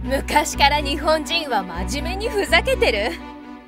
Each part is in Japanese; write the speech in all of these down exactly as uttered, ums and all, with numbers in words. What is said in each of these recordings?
昔から日本人は真面目にふざけてる。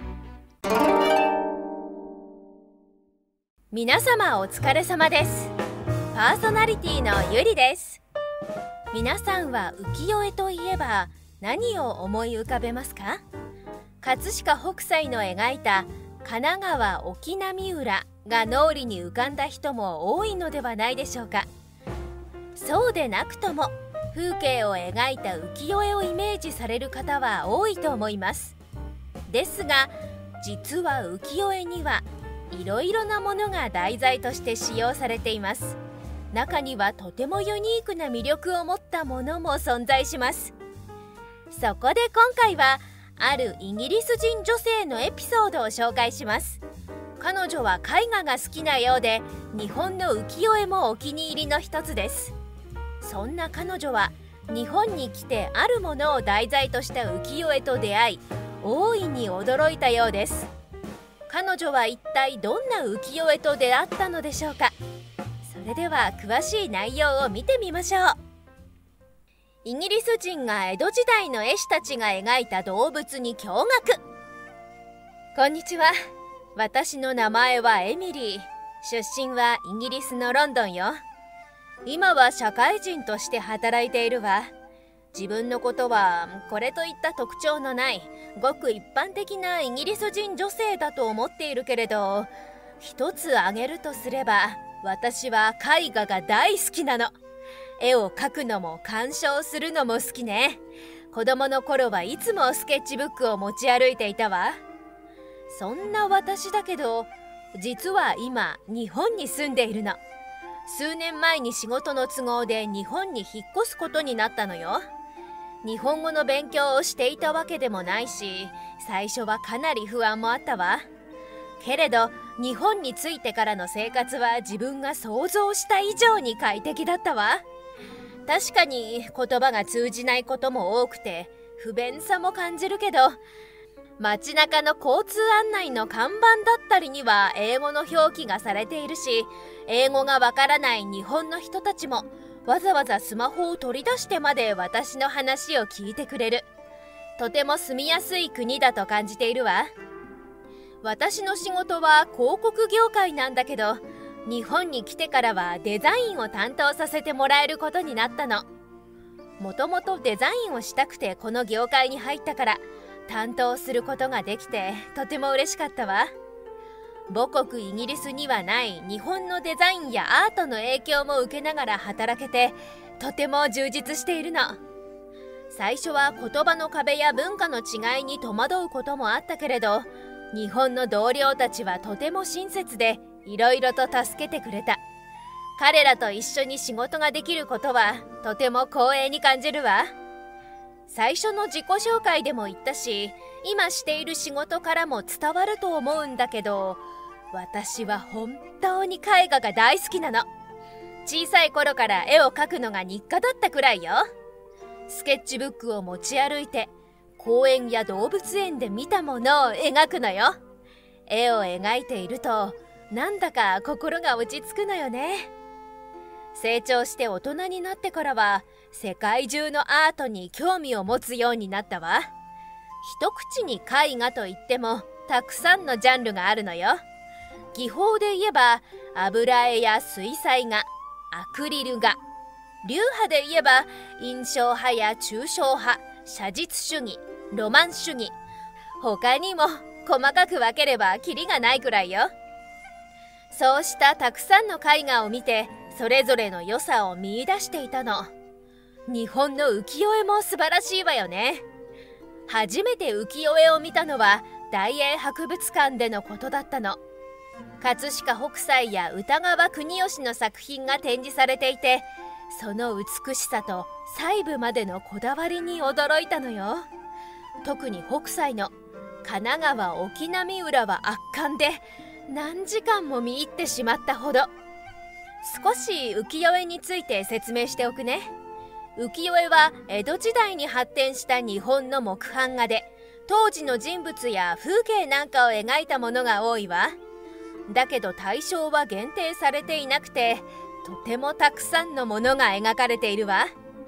皆様お疲れ様です。パーソナリティのゆりです。皆さんは浮世絵といえば何を思い浮かべますか？葛飾北斎の描いた神奈川沖浪浦が脳裏に浮かんだ人も多いのではないでしょうか。そうでなくとも風景を描いた浮世絵をイメージされる方は多いと思います。ですが実は浮世絵にはいろいろなものが題材として使用されています。中にはとてもユニークな魅力を持ったものも存在します。そこで今回はあるイギリス人女性のエピソードを紹介します。彼女は絵画が好きなようで日本の浮世絵もお気に入りの一つです。そんな彼女は日本に来てあるものを題材とした浮世絵と出会い大いに驚いたようです。彼女は一体どんな浮世絵と出会ったのでしょうか。それでは詳しい内容を見てみましょう。イギリス人が江戸時代の絵師たちが描いた動物に驚愕。こんにちは。私の名前はエミリー。出身はイギリスのロンドンよ。今は社会人として働いているわ。自分のことはこれといった特徴のないごく一般的なイギリス人女性だと思っているけれど、一つ挙げるとすれば私は絵画が大好きなの。絵を描くのも鑑賞するのも好きね。子供の頃はいつもスケッチブックを持ち歩いていたわ。そんな私だけど実は今日本に住んでいるの。数年前に仕事の都合で日本に引っ越すことになったのよ。日本語の勉強をしていたわけでもないし、最初はかなり不安もあったわ。けれど日本に着いてからの生活は自分が想像した以上に快適だったわ。確かに言葉が通じないことも多くて不便さも感じるけど、街中の交通案内の看板だったりには英語の表記がされているし、英語がわからない日本の人たちもわざわざスマホを取り出してまで私の話を聞いてくれる。とても住みやすい国だと感じているわ。私の仕事は広告業界なんだけど、日本に来てからはデザインを担当させてもらえることになったの。もともとデザインをしたくてこの業界に入ったから担当することができてとても嬉しかったわ。母国イギリスにはない日本のデザインやアートの影響も受けながら働けてとても充実しているの。最初は言葉の壁や文化の違いに戸惑うこともあったけれど、日本の同僚たちはとても親切でいろいろと助けてくれた。彼らと一緒に仕事ができることはとても光栄に感じるわ。最初の自己紹介でも言ったし、今している仕事からも伝わると思うんだけど、私は本当に絵画が大好きなの。小さい頃から絵を描くのが日課だったくらいよ。スケッチブックを持ち歩いて公園や動物園で見たものを描くのよ。絵を描いているとなんだか心が落ち着くのよね。成長して大人になってからは世界中のアートに興味を持つようになったわ。一口に絵画といってもたくさんのジャンルがあるのよ。技法で言えば油絵や水彩画、アクリル画、流派で言えば印象派や抽象派、写実主義、ロマン主義、他にも細かく分ければキリがないくらいよ。そうしたたくさんの絵画を見てそれぞれの良さを見出していたの。日本の浮世絵も素晴らしいわよね。初めて浮世絵を見たのは大英博物館でのことだったの。葛飾北斎や歌川国芳の作品が展示されていて、その美しさと細部までのこだわりに驚いたのよ。特に北斎の神奈川沖浪浦は圧巻で何時間も見入ってしまったほど。少し浮世絵について説明しておくね。浮世絵は江戸時代に発展した日本の木版画で、当時の人物や風景なんかを描いたものが多いわ。だけど対象は限定されていなくて、とてもたくさんのものが描かれているわ。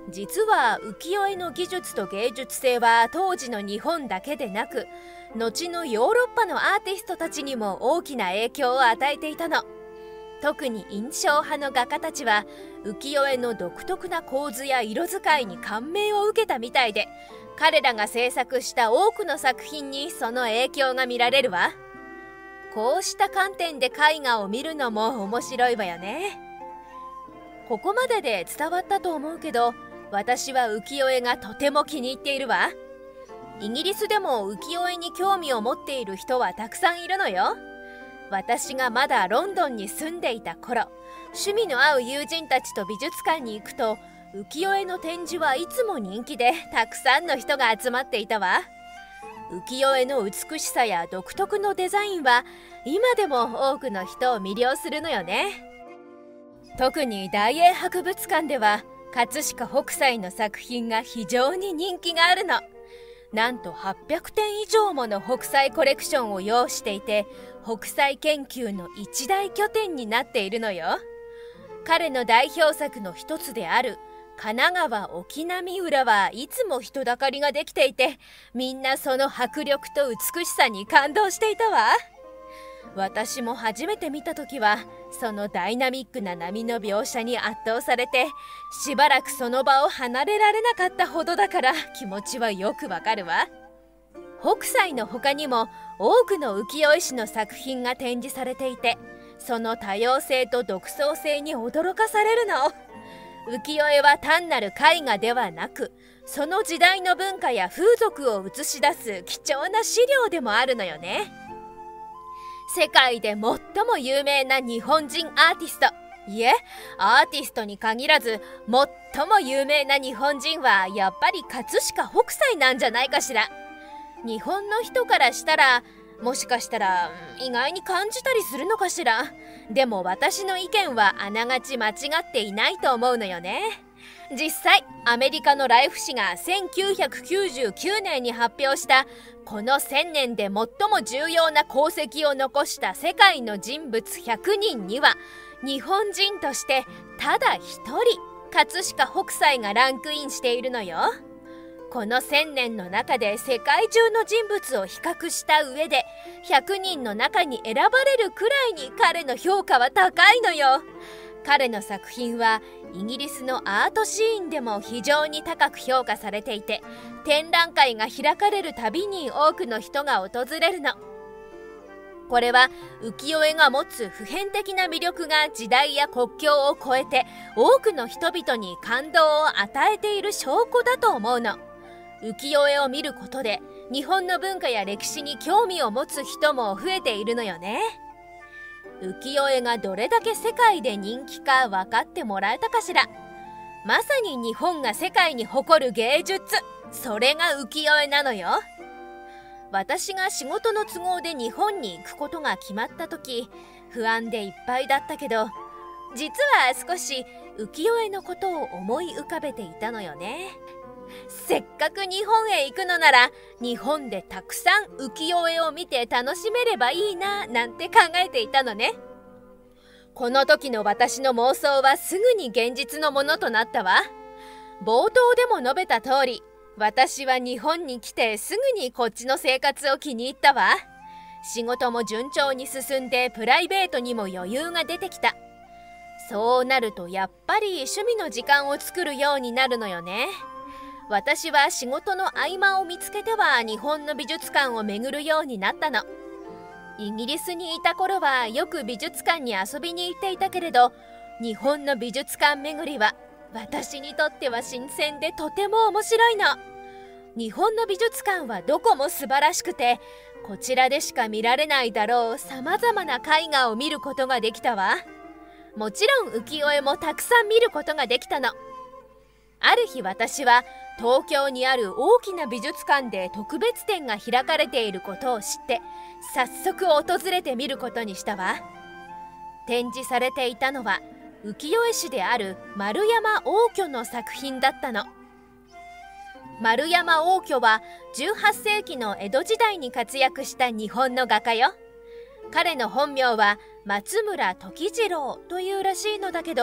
実は浮世絵の技術と芸術性は当時の日本だけでなく、後のヨーロッパのアーティストたちにも大きな影響を与えていたの。特に印象派の画家たちは浮世絵の独特な構図や色使いに感銘を受けたみたいで、彼らが制作した多くの作品にその影響が見られるわ。こうした観点で絵画を見るのも面白いわよね。ここまでで伝わったと思うけど、私は浮世絵がとても気に入っているわ。イギリスでも浮世絵に興味を持っている人はたくさんいるのよ。私がまだロンドンに住んでいた頃、趣味の合う友人たちと美術館に行くと、浮世絵の展示はいつも人気でたくさんの人が集まっていたわ。浮世絵の美しさや独特のデザインは今でも多くの人を魅了するのよね。特に大英博物館では葛飾北斎の作品が非常に人気があるの。なんとはっぴゃくてん以上もの北斎コレクションを要していて、北斎研究の一大拠点になっているのよ。彼の代表作の一つである神奈川沖浪浦はいつも人だかりができていて、みんなその迫力と美しさに感動していたわ。私も初めて見た時はそのダイナミックな波の描写に圧倒されて、しばらくその場を離れられなかったほどだから気持ちはよくわかるわ。北斎の他にも多くの浮世絵師の作品が展示されていて、その多様性と独創性に驚かされるの。浮世絵は単なる絵画ではなく、その時代の文化や風俗を映し出す貴重な資料でもあるのよね。世界で最も有名な日本人アーティスト、いえ、アーティストに限らず最も有名な日本人はやっぱり葛飾北斎なんじゃないかしら。日本の人からしたらもしかしたら意外に感じたりするのかしら。でも私の意見はあながち間違っていないと思うのよね。実際アメリカのライフ誌がせんきゅうひゃくきゅうじゅうきゅうねんに発表したこのせんねんで最も重要な功績を残した世界の人物ひゃくにんには、日本人としてただ一人葛飾北斎がランクインしているのよ。このせんねんの中で世界中の人物を比較した上でひゃくにんの中に選ばれるくらいに彼の評価は高いのよ。彼の作品はイギリスのアートシーンでも非常に高く評価されていて、展覧会が開かれるたびに多くの人が訪れるの。これは浮世絵が持つ普遍的な魅力が時代や国境を超えて多くの人々に感動を与えている証拠だと思うの。浮世絵を見ることで日本の文化や歴史に興味を持つ人も増えているのよね。浮世絵がどれだけ世界で人気か分かってもらえたかしら。まさに日本が世界に誇る芸術、それが浮世絵なのよ。私が仕事の都合で日本に行くことが決まった時、不安でいっぱいだったけど、実は少し浮世絵のことを思い浮かべていたのよね。せっかく日本へ行くのなら日本でたくさん浮世絵を見て楽しめればいいななんて考えていたのね。この時の私の妄想はすぐに現実のものとなったわ。冒頭でも述べた通り、私は日本に来てすぐにこっちの生活を気に入ったわ。仕事も順調に進んでプライベートにも余裕が出てきた。そうなるとやっぱり趣味の時間を作るようになるのよね。私は仕事の合間を見つけては日本の美術館を巡るようになったの。イギリスにいた頃はよく美術館に遊びに行っていたけれど、日本の美術館巡りは私にとっては新鮮でとても面白いの。日本の美術館はどこも素晴らしくて、こちらでしか見られないだろうさまざまな絵画を見ることができたわ。もちろん浮世絵もたくさん見ることができたの。ある日私は東京にある大きな美術館で特別展が開かれていることを知って早速訪れてみることにしたわ。展示されていたのは浮世絵師である丸山応挙の作品だったの。丸山応挙はじゅうはっせいきの江戸時代に活躍した日本の画家よ。彼の本名は松村時次郎というらしいのだけど、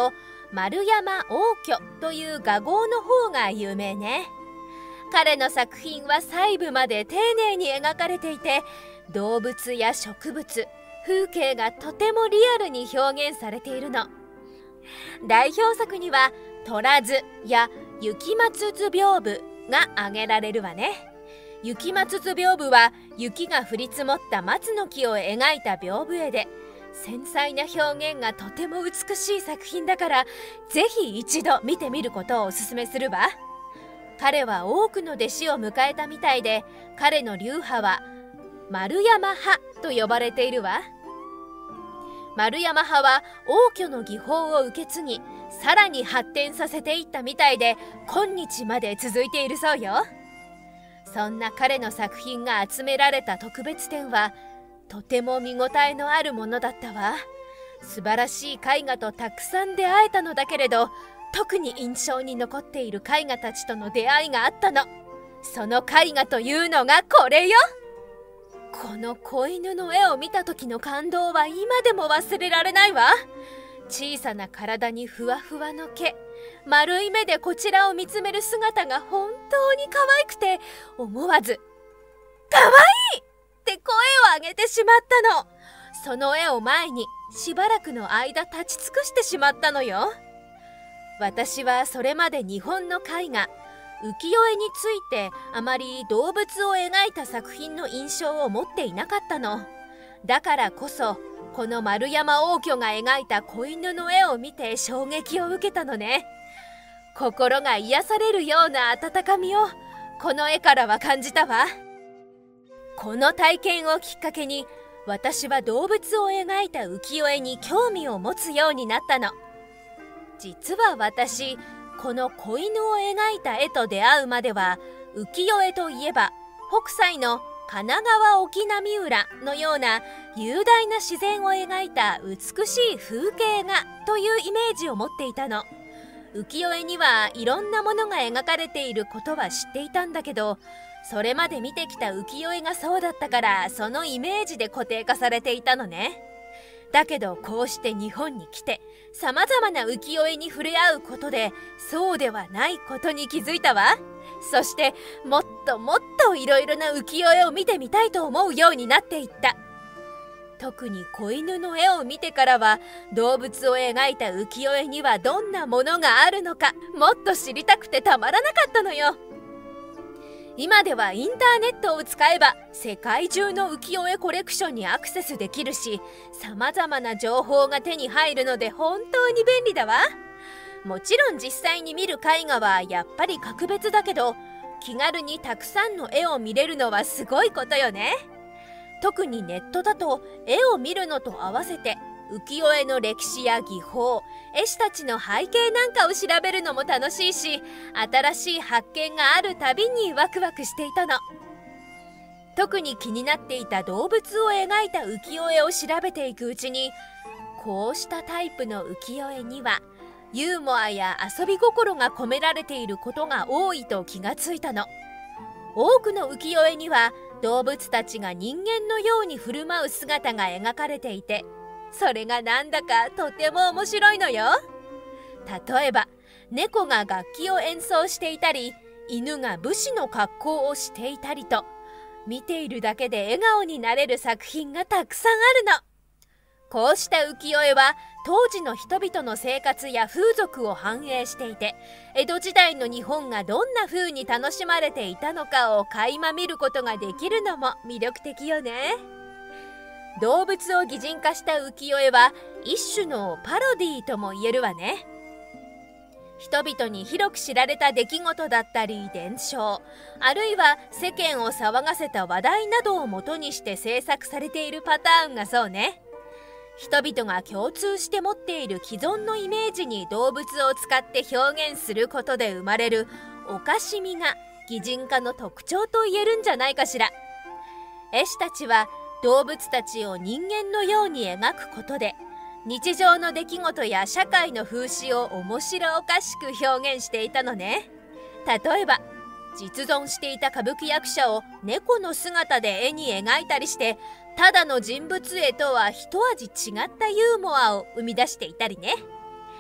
丸山応挙という画号の方が有名ね。彼の作品は細部まで丁寧に描かれていて、動物や植物、風景がとてもリアルに表現されているの。代表作には虎図や雪松図屏風が挙げられるわね。雪松図屏風は雪が降り積もった松の木を描いた屏風絵で、繊細な表現がとても美しい作品だから、ぜひ一度見てみることをおすすめするわ。彼は多くの弟子を迎えたみたいで、彼の流派は丸山派と呼ばれているわ。丸山派は応挙の技法を受け継ぎ、さらに発展させていったみたいで、今日まで続いているそうよ。そんな彼の作品が集められた特別展はとても見応えのあるものだったわ。素晴らしい絵画とたくさん出会えたのだけれど、特に印象に残っている絵画たちとの出会いがあったの。その絵画というのがこれよ。この子犬の絵を見た時の感動は今でも忘れられないわ。小さな体にふわふわの毛、丸い目でこちらを見つめる姿が本当に可愛くて、思わず「可愛い!」って声を上げてしまったの。その絵を前にしばらくの間立ち尽くしてしまったのよ。私はそれまで日本の絵画、浮世絵についてあまり動物を描いた作品の印象を持っていなかったの。だからこそこの丸山応挙が描いた子犬の絵を見て衝撃を受けたのね。心が癒されるような温かみをこの絵からは感じたわ。この体験をきっかけに、私は動物を描いた浮世絵に興味を持つようになったの。実は私、この子犬を描いた絵と出会うまでは、浮世絵といえば北斎の神奈川沖浪浦のような雄大な自然を描いた美しい風景画というイメージを持っていたの。浮世絵にはいろんなものが描かれていることは知っていたんだけど、それまで見てきた浮世絵がそうだったから、そのイメージで固定化されていたのね。だけどこうして日本に来てさまざまな浮世絵に触れ合うことで、そうではないことに気づいたわ。そしてもっともっといろいろな浮世絵を見てみたいと思うようになっていった。特に子犬の絵を見てからは、動物を描いた浮世絵にはどんなものがあるのか、もっと知りたくてたまらなかったのよ。今ではインターネットを使えば世界中の浮世絵コレクションにアクセスできるし、さまざまな情報が手に入るので本当に便利だわ。もちろん実際に見る絵画はやっぱり格別だけど、気軽にたくさんの絵を見れるのはすごいことよね。特にネットだと絵を見るのと合わせて浮世絵の歴史や技法、絵師たちの背景なんかを調べるのも楽しいし、新しい発見があるたびにワクワクしていたの。特に気になっていた動物を描いた浮世絵を調べていくうちに、こうしたタイプの浮世絵にはユーモアや遊び心が込められていることが多いと気がついたの。多くの浮世絵には動物たちが人間のように振る舞う姿が描かれていて、それがなんだかとても面白いのよ。例えば猫が楽器を演奏していたり、犬が武士の格好をしていたりと、見ているだけで笑顔になれる作品がたくさんあるの。こうした浮世絵は当時の人々の生活や風俗を反映していて、江戸時代の日本がどんな風に楽しまれていたのかを垣間見ることができるのも魅力的よね。動物を擬人化した浮世絵は一種のパロディーとも言えるわね。人々に広く知られた出来事だったり伝承、あるいは世間を騒がせた話題などを元にして制作されているパターンがそうね。人々が共通して持っている既存のイメージに動物を使って表現することで生まれるおかしみが擬人化の特徴と言えるんじゃないかしら。絵師たちは動物たちを人間のように描くことで、日常の出来事や社会の風刺を面白おかしく表現していたのね。例えば実存していた歌舞伎役者を猫の姿で絵に描いたりして、ただの人物絵とは一味違ったユーモアを生み出していたりね。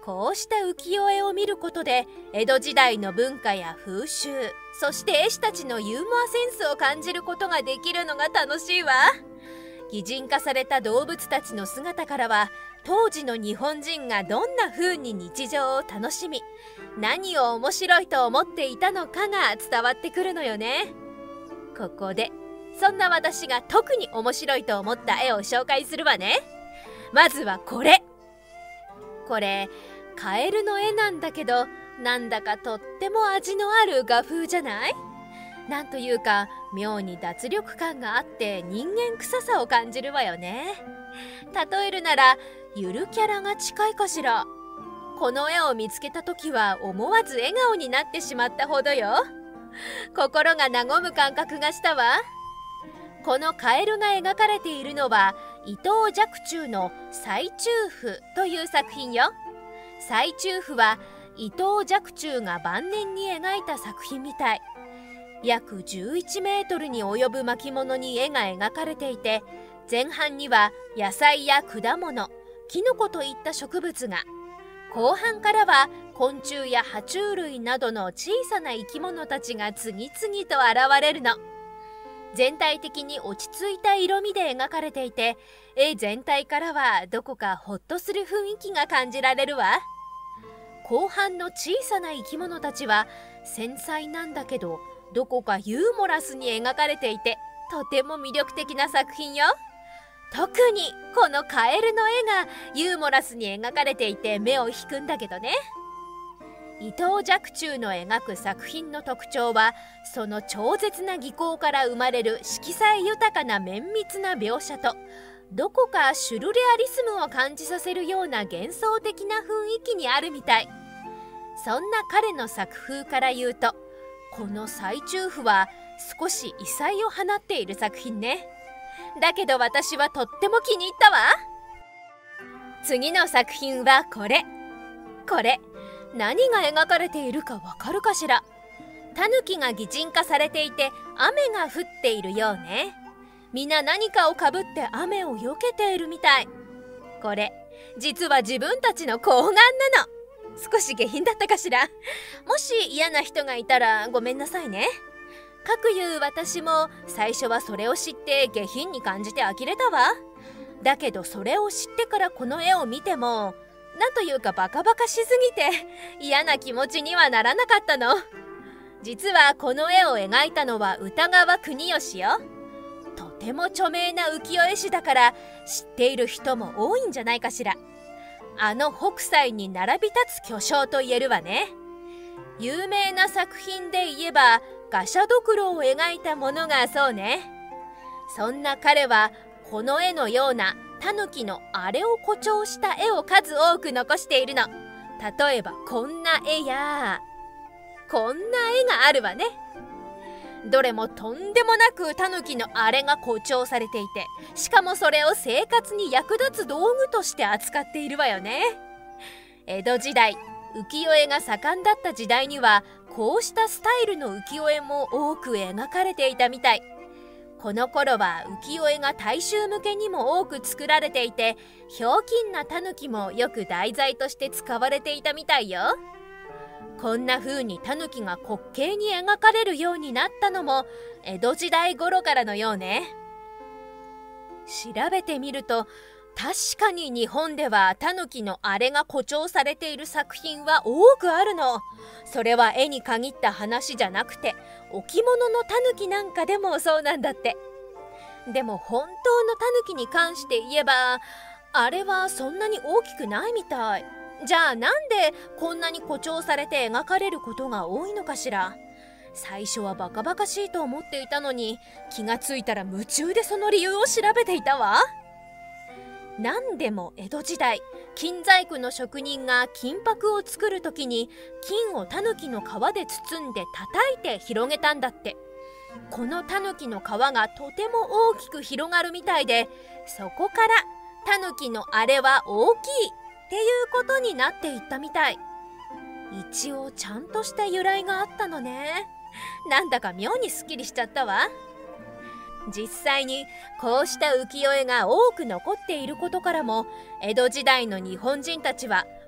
こうした浮世絵を見ることで江戸時代の文化や風習、そして絵師たちのユーモアセンスを感じることができるのが楽しいわ。擬人化された動物たちの姿からは当時の日本人がどんな風に日常を楽しみ、何を面白いと思っていたのかが伝わってくるのよね。ここでそんな私が特に面白いと思った絵を紹介するわね。まずはこれ。これカエルの絵なんだけど、なんだかとっても味のある画風じゃない？なんというか妙に脱力感があって人間臭さを感じるわよね。例えるならゆるキャラが近いかしら。この絵を見つけた時は思わず笑顔になってしまったほどよ。心が和む感覚がしたわ。このカエルが描かれているのは伊藤若冲の歳中譜という作品よ。歳中譜は伊藤若冲が晩年に描いた作品みたい。約じゅういちメートルに及ぶ巻物に絵が描かれていて、前半には野菜や果物、キノコといった植物が、後半からは昆虫や爬虫類などの小さな生き物たちが次々と現れるの。全体的に落ち着いた色味で描かれていて、絵全体からはどこかほっとする雰囲気が感じられるわ。後半の小さな生き物たちは繊細なんだけど、どこかユーモラスに描かれていて、とても魅力的な作品よ。特にこのカエルの絵がユーモラスに描かれていて目を引くんだけどね。伊藤若冲の描く作品の特徴は、その超絶な技巧から生まれる色彩豊かな綿密な描写と、どこかシュルレアリスムを感じさせるような幻想的な雰囲気にあるみたい。そんな彼の作風から言うと、この歳中譜は少し異彩を放っている作品ね。だけど私はとっても気に入ったわ。次の作品はこれ。これ何が描かれているかわかるかしら。タヌキが擬人化されていて雨が降っているようね。みんな何かをかぶって雨を避けているみたい。これ実は自分たちの睾丸なの。少し下品だったかしら。もし嫌な人がいたらごめんなさいね。かくいう私も最初はそれを知って下品に感じて呆れたわ。だけどそれを知ってからこの絵を見ても、なんというかバカバカしすぎて嫌な気持ちにはならなかったの。実はこの絵を描いたのは歌川国芳よ。とても著名な浮世絵師だから知っている人も多いんじゃないかしら。あの北斎に並び立つ巨匠と言えるわね。有名な作品で言えばガシャドクロを描いたものがそうね。そんな彼はこの絵のようなタヌキのあれを誇張した絵を数多く残しているの。例えばこんな絵やこんな絵があるわね。どれもとんでもなくタヌキのあれが誇張されていて、しかもそれを生活に役立つ道具として扱っているわよね。江戸時代、浮世絵が盛んだった時代にはこうしたスタイルの浮世絵も多く描かれていたみたい。この頃は浮世絵が大衆向けにも多く作られていて、ひょうきんなタヌキもよく題材として使われていたみたいよ。こんな風にタヌキが滑稽に描かれるようになったのも江戸時代頃からのようね。調べてみると確かに日本ではタヌキのあれが誇張されている作品は多くあるの。それは絵に限った話じゃなくて置物のタヌキなんかでもそうなんだって。でも本当のタヌキに関して言えばあれはそんなに大きくないみたい。じゃあなんでこんなに誇張されて描かれることが多いのかしら。最初はバカバカしいと思っていたのに、気がついたら夢中でその理由を調べていたわ。なんでも江戸時代、金細工の職人が金箔を作る時に金をタヌキの皮で包んで叩いて広げたんだって。このタヌキの皮がとても大きく広がるみたいで、そこからタヌキのあれは大きいっていうことになっていったみたい。一応ちゃんとした由来があったのね。なんだか妙にすっきりしちゃったわ。実際にこうした浮世絵が多く残っていることからも、江戸時代の日本人たちは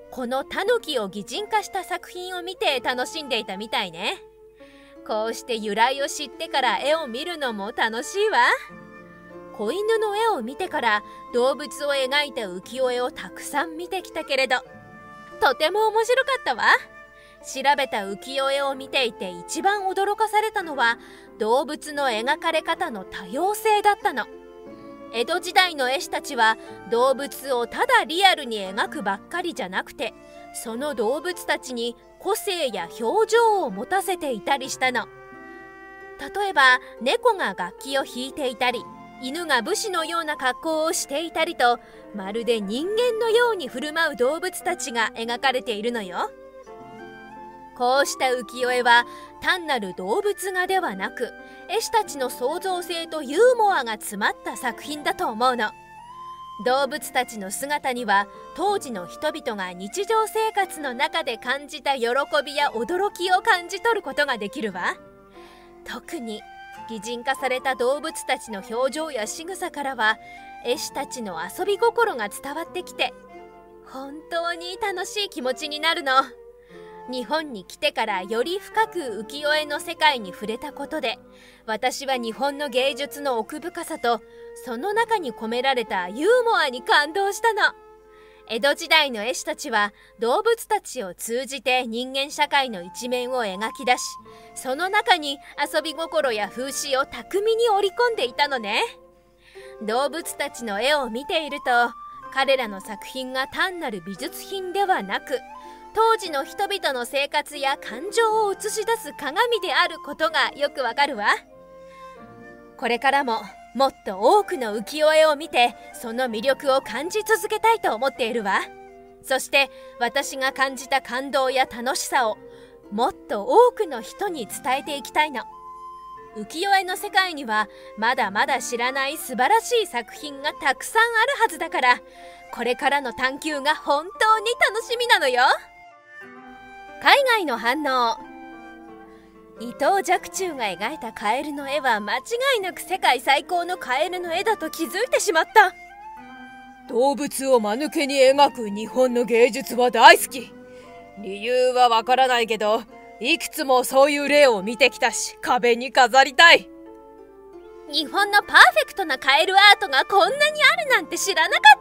このタヌキを擬人化した作品を見て楽しんでいたみたいね。こうして由来を知ってから絵を見るのも楽しいわ。子犬の絵を見てから動物を描いた浮世絵をたくさん見てきたけれど、とても面白かったわ。調べた浮世絵を見ていて一番驚かされたのは動物の描かれ方の多様性だったの。江戸時代の絵師たちは動物をただリアルに描くばっかりじゃなくて、その動物たちに個性や表情を持たせていたりしたの。例えば猫が楽器を弾いていたり、犬が武士のような格好をしていたりと、まるで人間のように振る舞う動物たちが描かれているのよ。こうした浮世絵は単なる動物画ではなく、絵師たちの創造性とユーモアが詰まった作品だと思うの。動物たちの姿には当時の人々が日常生活の中で感じた喜びや驚きを感じ取ることができるわ。特に擬人化された動物たちの表情や仕草からは絵師たちの遊び心が伝わってきて、本当に楽しい気持ちになるの。日本に来てからより深く浮世絵の世界に触れたことで、私は日本の芸術の奥深さとその中に込められたユーモアに感動したの。江戸時代の絵師たちは動物たちを通じて人間社会の一面を描き出し、その中に遊び心や風刺を巧みに織り込んでいたのね。動物たちの絵を見ていると、彼らの作品が単なる美術品ではなく、当時の人々の生活や感情を映し出す鏡であることがよくわかるわ。これからももっと多くの浮世絵を見て、その魅力を感じ続けたいと思っているわ。そして私が感じた感動や楽しさをもっと多くの人に伝えていきたいの。浮世絵の世界にはまだまだ知らない素晴らしい作品がたくさんあるはずだから、これからの探求が本当に楽しみなのよ。海外の反応。伊藤若冲が描いたカエルの絵は間違いなく世界最高のカエルの絵だと気づいてしまった。 動物を間抜けに描く日本の芸術は大好き。理由はわからないけど、いくつもそういう例を見てきたし、壁に飾りたい。 日本のパーフェクトなカエルアートがこんなにあるなんて知らなかった。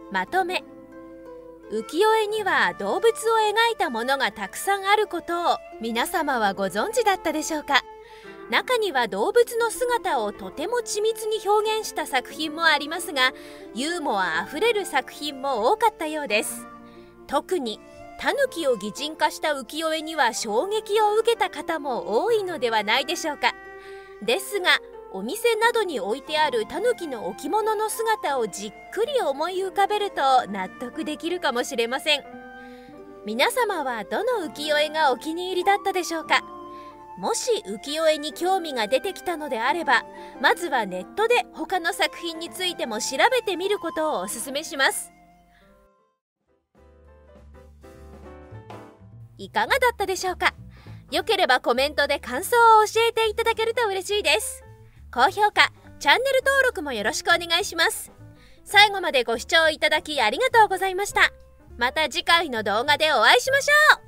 まとめ。浮世絵には動物を描いたものがたくさんあることを皆様はご存知だったでしょうか。中には動物の姿をとても緻密に表現した作品もありますが、ユーモアあふれる作品も多かったようです。特にタヌキを擬人化した浮世絵には衝撃を受けた方も多いのではないでしょうか。ですがお店などに置いてあるタヌキの置物の姿をじっくり思い浮かべると納得できるかもしれません。皆様はどの浮世絵がお気に入りだったでしょうか。もし浮世絵に興味が出てきたのであれば、まずはネットで他の作品についても調べてみることをお勧めします。いかがだったでしょうか。よければコメントで感想を教えていただけると嬉しいです。高評価、チャンネル登録もよろしくお願いします。最後までご視聴いただきありがとうございました。また次回の動画でお会いしましょう。